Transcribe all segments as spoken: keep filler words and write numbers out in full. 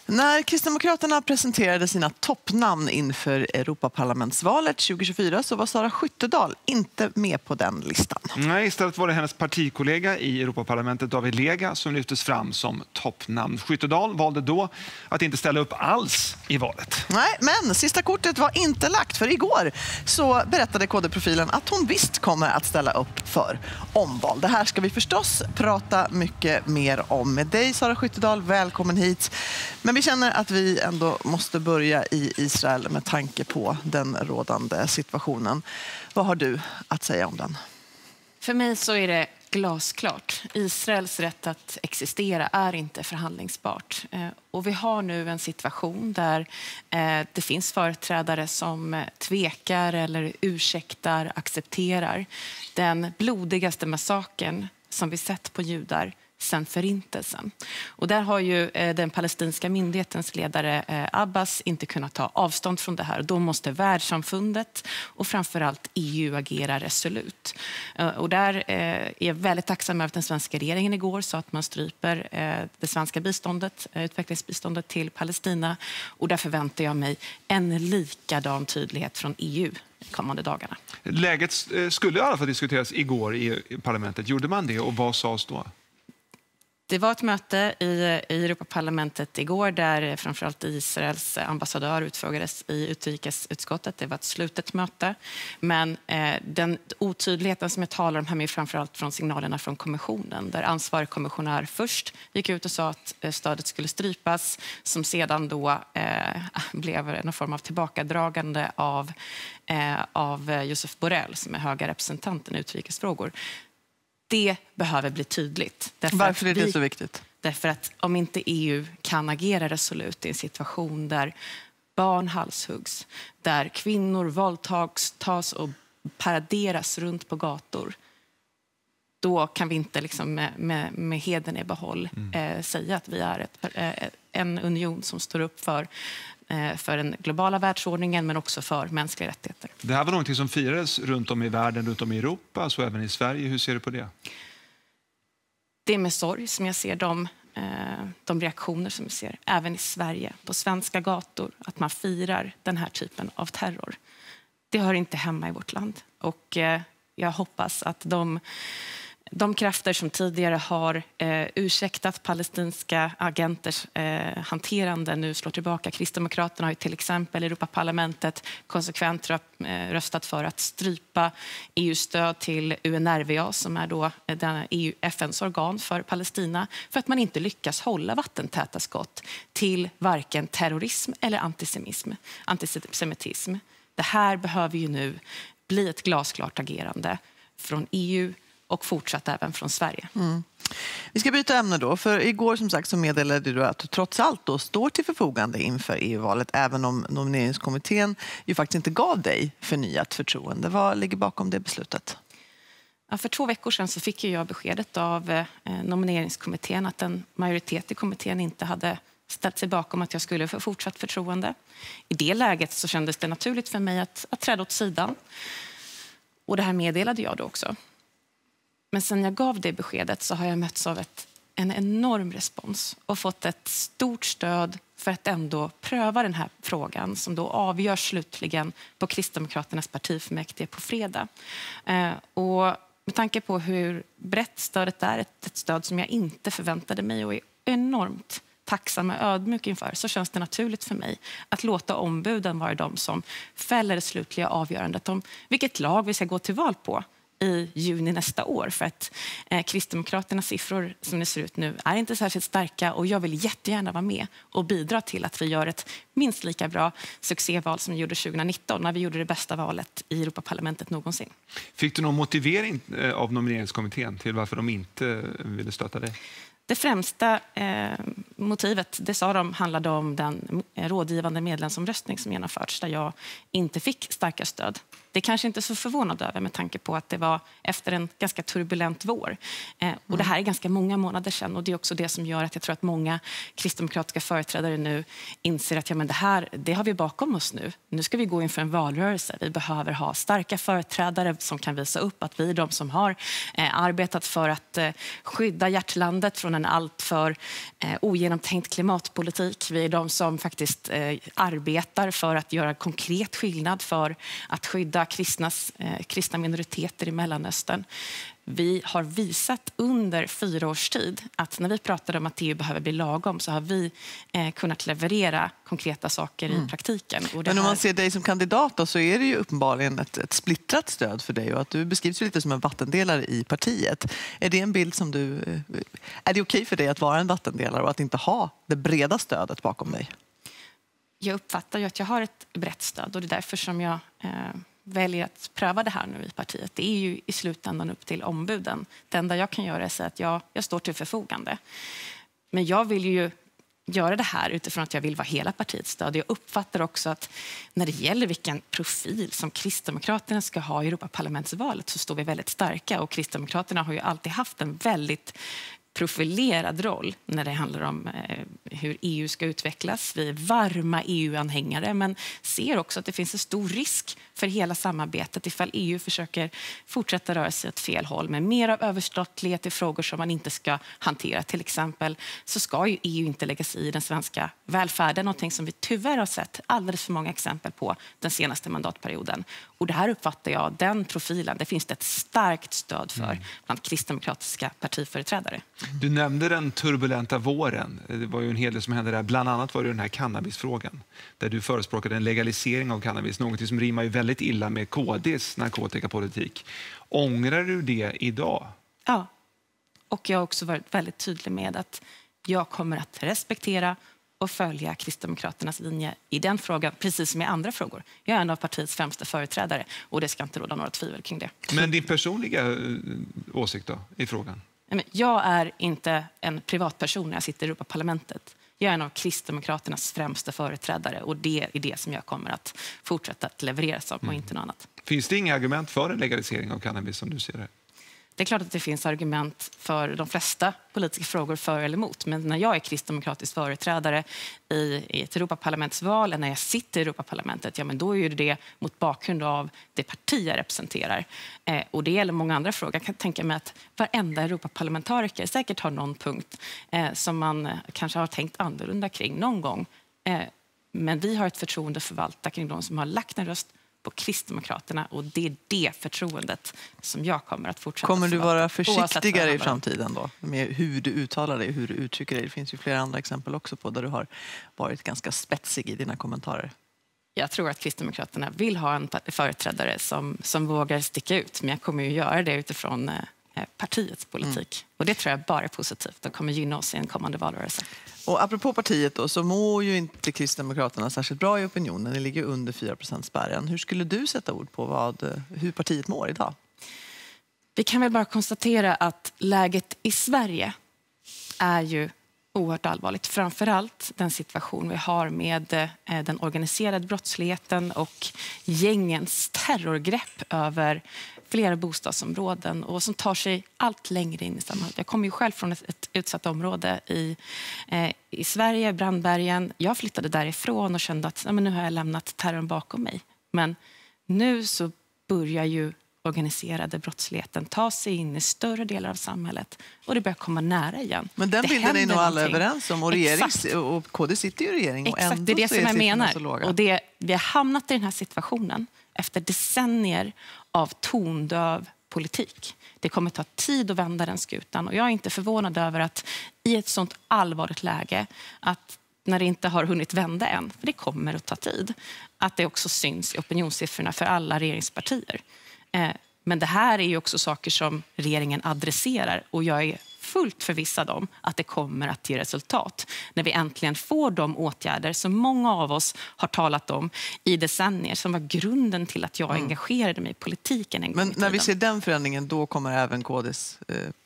När Kristdemokraterna presenterade sina toppnamn inför Europaparlamentsvalet tjugo tjugofyra så var Sara Skyttedal inte med på den listan. Nej, istället var det hennes partikollega i Europaparlamentet David Lega som lyftes fram som toppnamn. Skyttedal valde då att inte ställa upp alls i valet. Nej, men sista kortet var inte lagt, för igår så berättade K D-profilen att hon visst kommer att ställa upp för omval. Det här ska vi förstås prata mycket mer om med dig, Sara Skyttedal. Välkommen hit. Men vi känner att vi ändå måste börja i Israel med tanke på den rådande situationen. Vad har du att säga om den? För mig så är det glasklart. Israels rätt att existera är inte förhandlingsbart. Och vi har nu en situation där det finns företrädare som tvekar eller ursäktar, accepterar den blodigaste massakern som vi sett på judar sedan förintelsen. Och där har ju eh, den palestinska myndighetens ledare eh, Abbas inte kunnat ta avstånd från det här. Då måste världssamfundet och framförallt E U agera resolut. Eh, och där eh, är jag väldigt tacksam över att den svenska regeringen igår sa att man stryper eh, det svenska biståndet, eh, utvecklingsbiståndet till Palestina. Och där förväntar jag mig en likadan tydlighet från E U kommande dagarna. Läget skulle i alla fall diskuteras igår i parlamentet. Gjorde man det och vad sades då? Det var ett möte i, i Europaparlamentet igår där framförallt Israels ambassadör utfrågades i utrikesutskottet. Det var ett slutet möte. Men eh, den otydligheten som jag talar om här med framförallt från signalerna från kommissionen. Där ansvarig kommissionär först gick ut och sa att eh, stödet skulle strypas. Som sedan då eh, blev en form av tillbakadragande av, eh, av Josef Borrell som är höga representanten i utrikesfrågor. Det behöver bli tydligt. Varför är det vi, så viktigt? Därför att om inte E U kan agera resolut i en situation där barn halshuggs, där kvinnor våldtas och paraderas runt på gator, då kan vi inte liksom med, med, med heden i behåll mm. eh, säga att vi är ett, eh, en union som står upp för för den globala världsordningen men också för mänskliga rättigheter. Det här var någonting som firades runt om i världen, runt om i Europa, så även i Sverige. Hur ser du på det? Det är med sorg som jag ser de, de reaktioner som vi ser även i Sverige, på svenska gator, att man firar den här typen av terror. Det hör inte hemma i vårt land och jag hoppas att de De krafter som tidigare har eh, ursäktat palestinska agenters eh, hanterande nu slår tillbaka. Kristdemokraterna har ju till exempel i Europaparlamentet konsekvent röstat för att strypa E U-stöd till U N R W A som är då E U, F N:s organ för Palestina för att man inte lyckas hålla vattentäta skott till varken terrorism eller antisemitism. antisemitism. Det här behöver ju nu bli ett glasklart agerande från E U och fortsatt även från Sverige. Mm. Vi ska byta ämne då, för igår som sagt så meddelade du att du trots allt då står till förfogande inför E U-valet även om nomineringskommittén ju faktiskt inte gav dig förnyat förtroende. Vad ligger bakom det beslutet? Ja, för två veckor sedan så fick jag beskedet av eh, nomineringskommittén att en majoritet i kommittén inte hade ställt sig bakom att jag skulle få fortsatt förtroende. I det läget så kändes det naturligt för mig att, att träda åt sidan. Och det här meddelade jag då också. Men sen jag gav det beskedet så har jag mötts av ett, en enorm respons och fått ett stort stöd för att ändå pröva den här frågan som då avgörs slutligen på Kristdemokraternas partifullmäktige på fredag. Eh, och med tanke på hur brett stödet är, ett, ett stöd som jag inte förväntade mig och är enormt tacksam och ödmjuk inför, så känns det naturligt för mig att låta ombuden vara de som fäller det slutliga avgörandet om vilket lag vi ska gå till val på i juni nästa år, för att eh, Kristdemokraternas siffror som det ser ut nu är inte särskilt starka och jag vill jättegärna vara med och bidra till att vi gör ett minst lika bra succéval som vi gjorde tjugonitton när vi gjorde det bästa valet i Europaparlamentet någonsin. Fick du någon motivering av nomineringskommittén till varför de inte ville stötta dig? Det främsta eh, motivet, det sa de, handlade om den rådgivande medlemsomröstning som genomförts där jag inte fick starka stöd. Det är kanske inte så förvånad över med tanke på att det var efter en ganska turbulent vår. Eh, och mm. det här är ganska många månader sedan och det är också det som gör att jag tror att många kristdemokratiska företrädare nu inser att ja, men det här det har vi bakom oss nu. Nu ska vi gå inför en valrörelse. Vi behöver ha starka företrädare som kan visa upp att vi är de som har eh, arbetat för att eh, skydda hjärtlandet från en alltför eh, ogenomtänkt klimatpolitik. Vi är de som faktiskt eh, arbetar för att göra konkret skillnad för att skydda kristnas, eh, kristna minoriteter i Mellanöstern. Vi har visat under fyra års tid att när vi pratade om att E U behöver bli lagom så har vi eh, kunnat leverera konkreta saker mm. i praktiken. Och det Men om här... man ser dig som kandidat då, så är det ju uppenbarligen ett, ett splittrat stöd för dig och att du beskrivs ju lite som en vattendelare i partiet. Är det en bild som du... Är det okej för dig att vara en vattendelare och att inte ha det breda stödet bakom dig? Jag uppfattar ju att jag har ett brett stöd och det är därför som jag... Eh... väljer att pröva det här nu i partiet. Det är ju i slutändan upp till ombuden. Det enda jag kan göra är att säga att jag, jag står till förfogande. Men jag vill ju göra det här utifrån att jag vill vara hela partiets stöd. Jag uppfattar också att när det gäller vilken profil som Kristdemokraterna ska ha i Europaparlamentsvalet så står vi väldigt starka. Och Kristdemokraterna har ju alltid haft en väldigt profilerad roll när det handlar om eh, hur E U ska utvecklas. Vi är varma E U-anhängare men ser också att det finns en stor risk för hela samarbetet ifall E U försöker fortsätta röra sig åt fel håll med mer av överstatlighet i frågor som man inte ska hantera. Till exempel så ska ju E U inte lägga sig i den svenska välfärden, någonting som vi tyvärr har sett alldeles för många exempel på den senaste mandatperioden. Och det här uppfattar jag, den profilen, det finns det ett starkt stöd för mm. bland kristdemokratiska partiföreträdare. Du nämnde den turbulenta våren. Det var ju en hel del som hände där. Bland annat var det den här cannabisfrågan. Där du förespråkade en legalisering av cannabis. Något som rimmar ju väldigt illa med K D:s narkotikapolitik. Ångrar du det idag? Ja. Och jag har också varit väldigt tydlig med att jag kommer att respektera och följa Kristdemokraternas linje i den frågan, precis som i andra frågor. Jag är en av partiets främsta företrädare och det ska inte råda några tvivel kring det. Men din personliga åsikt då i frågan? Jag är inte en privatperson när jag sitter i Europaparlamentet. Jag är en av Kristdemokraternas främsta företrädare och det är det som jag kommer att fortsätta att leverera som mm. och inte något annat. Finns det inga argument för en legalisering av cannabis som du ser det? Det är klart att det finns argument för de flesta politiska frågor för eller emot. Men när jag är kristdemokratisk företrädare i, i ett Europaparlamentsval eller när jag sitter i Europaparlamentet, ja men då är det det mot bakgrund av det parti jag representerar. Eh, och det gäller många andra frågor. Jag kan tänka mig att varenda Europaparlamentariker säkert har någon punkt eh, som man eh, kanske har tänkt annorlunda kring någon gång. Eh, men vi har ett förtroende att förvalta kring de som har lagt en röst på Kristdemokraterna och det är det förtroendet som jag kommer att fortsätta. Kommer du vara förvalta, försiktigare i framtiden då med hur du uttalar dig, hur du uttrycker dig? Det finns ju flera andra exempel också på där du har varit ganska spetsig i dina kommentarer. Jag tror att Kristdemokraterna vill ha en företrädare som, som vågar sticka ut, men jag kommer ju göra det utifrån eh, partiets politik. Mm. Och det tror jag bara är positivt och kommer gynna oss i en kommande valrörelse. Och apropå partiet då, så mår ju inte Kristdemokraterna särskilt bra i opinionen. Ni ligger under fyra procent spärren. Hur skulle du sätta ord på vad, hur partiet mår idag? Vi kan väl bara konstatera att läget i Sverige är ju oerhört allvarligt. Framförallt den situation vi har med eh, den organiserade brottsligheten och gängens terrorgrepp över flera bostadsområden och som tar sig allt längre in i samhället. Jag kommer ju själv från ett, ett utsatt område i, eh, i Sverige, Brandbergen. Jag flyttade därifrån och kände att ja, men nu har jag lämnat terrorn bakom mig. Men nu så börjar ju organiserade brottsligheten ta sig in i större delar av samhället och det börjar komma nära igen. Men den det bilden är nog alla någonting. överens om och, regerings, och K D sitter ju i regering och Exakt, ändå det är det så som är jag menar. så låga. Och det, vi har hamnat i den här situationen efter decennier av tondöv politik. Det kommer ta tid att vända den skutan och jag är inte förvånad över att i ett sånt allvarligt läge att när det inte har hunnit vända än, för det kommer att ta tid, att det också syns i opinionssiffrorna för alla regeringspartier. Men det här är ju också saker som regeringen adresserar och jag är fullt förvissad om att det kommer att ge resultat när vi äntligen får de åtgärder som många av oss har talat om i decennier som var grunden till att jag mm. engagerade mig i politiken en gång Men i tiden. när vi ser den förändringen då kommer även K D:s eh,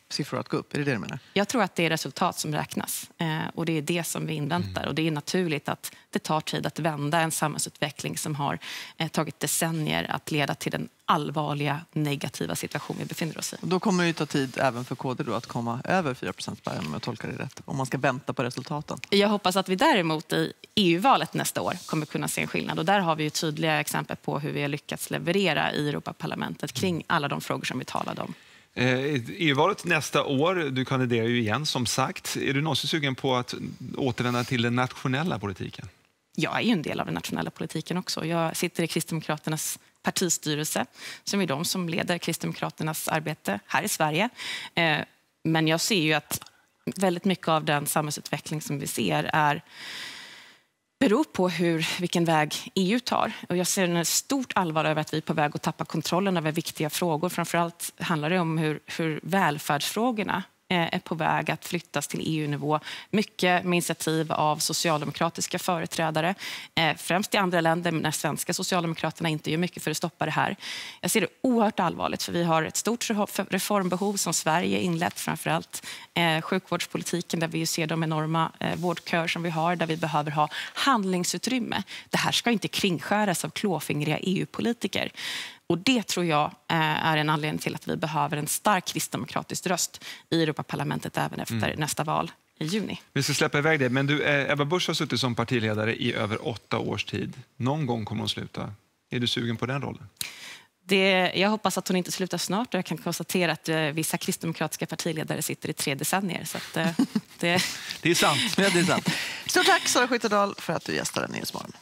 siffror att gå upp? Är det det du menar? Jag tror att det är resultat som räknas eh, och det är det som vi inväntar. Och det är naturligt att det tar tid att vända en samhällsutveckling som har eh, tagit decennier att leda till den allvarliga negativa situation vi befinner oss i. Och då kommer det ju ta tid även för K D då att komma över fyra procent-spärren, om jag tolkar det rätt, om man ska vänta på resultaten. Jag hoppas att vi däremot i E U-valet nästa år kommer kunna se en skillnad. Och där har vi ju tydliga exempel på hur vi har lyckats leverera i Europaparlamentet kring alla de frågor som vi talade om. E U-valet nästa år, du kandiderar ju igen som sagt. Är du någonsin sugen på att återvända till den nationella politiken? Jag är ju en del av den nationella politiken också. Jag sitter i Kristdemokraternas partistyrelse som är de som leder Kristdemokraternas arbete här i Sverige. Men jag ser ju att väldigt mycket av den samhällsutveckling som vi ser är beror på hur, vilken väg E U tar. Och jag ser en stort allvar över att vi är på väg att tappa kontrollen över viktiga frågor. Framförallt handlar det om hur, hur välfärdsfrågorna är på väg att flyttas till E U-nivå. Mycket med initiativ av socialdemokratiska företrädare. Främst i andra länder när svenska socialdemokraterna inte gör mycket för att stoppa det här. Jag ser det oerhört allvarligt för vi har ett stort reformbehov som Sverige inlett. Framförallt sjukvårdspolitiken där vi ser de enorma vårdköer som vi har. Där vi behöver ha handlingsutrymme. Det här ska inte kringskäras av klåfingriga E U-politiker. Och det tror jag är en anledning till att vi behöver en stark kristdemokratisk röst i Europaparlamentet även efter mm. nästa val i juni. Vi ska släppa iväg det, men du, Ebba Busch har suttit som partiledare i över åtta års tid. Någon gång kommer hon sluta. Är du sugen på den rollen? Det, jag hoppas att hon inte slutar snart och jag kan konstatera att eh, vissa kristdemokratiska partiledare sitter i tre decennier. Så att, eh, det... det är sant. Ja, det är sant. Stort tack Sara Skyttedal för att du gästade Nyhetsmorgon.